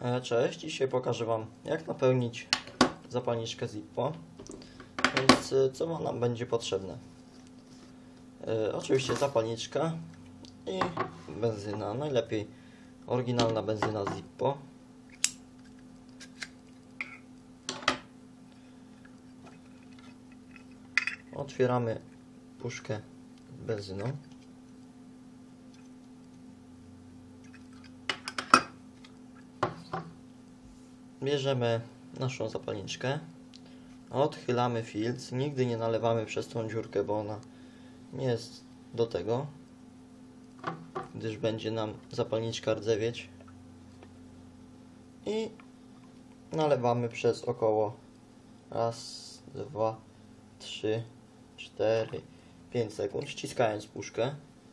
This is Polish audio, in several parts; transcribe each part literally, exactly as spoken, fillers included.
Cześć, dzisiaj pokażę Wam, jak napełnić zapalniczkę Zippo. Więc co nam będzie potrzebne? E, oczywiście zapalniczka i benzyna, najlepiej oryginalna benzyna Zippo. Otwieramy puszkę z benzyną. Bierzemy naszą zapalniczkę, odchylamy filtr, nigdy nie nalewamy przez tą dziurkę, bo ona nie jest do tego, gdyż będzie nam zapalniczka rdzewieć, i nalewamy przez około raz, dwa, trzy, cztery, pięć sekund, ściskając puszkę.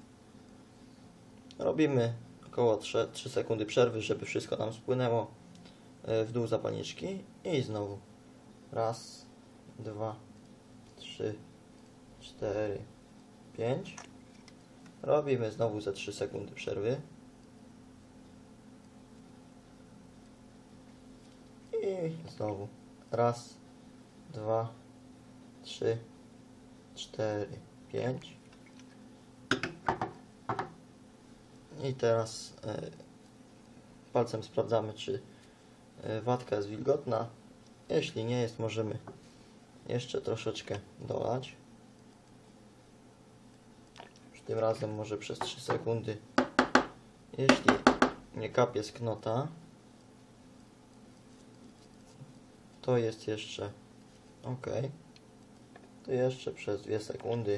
Robimy około trzy, trzy sekundy przerwy, żeby wszystko nam spłynęło w dół zapalniczki i znowu raz, dwa, trzy, cztery, pięć. Robimy znowu za trzy sekundy przerwy i znowu raz, dwa, trzy, cztery, pięć. I teraz y, palcem sprawdzamy, czy watka jest wilgotna. Jeśli nie jest, możemy jeszcze troszeczkę dolać. Już tym razem może przez trzy sekundy. Jeśli nie kapie z knota, to jest jeszcze ok. To jeszcze przez dwie sekundy.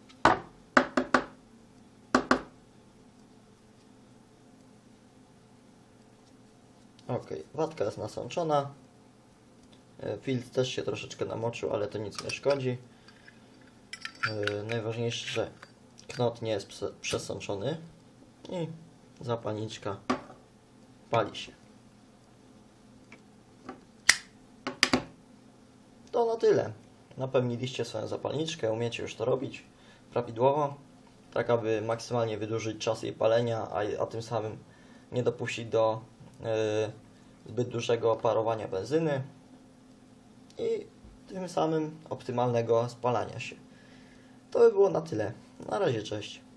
Ok, watka jest nasączona. Filtr też się troszeczkę namoczył, ale to nic nie szkodzi. Yy, najważniejsze, że knot nie jest przesączony i zapalniczka pali się. To na tyle. Napełniliście swoją zapalniczkę, umiecie już to robić prawidłowo, tak aby maksymalnie wydłużyć czas jej palenia, a, a tym samym nie dopuścić do yy, zbyt dużego parowania benzyny i tym samym optymalnego spalania się. To by było na tyle. Na razie, cześć.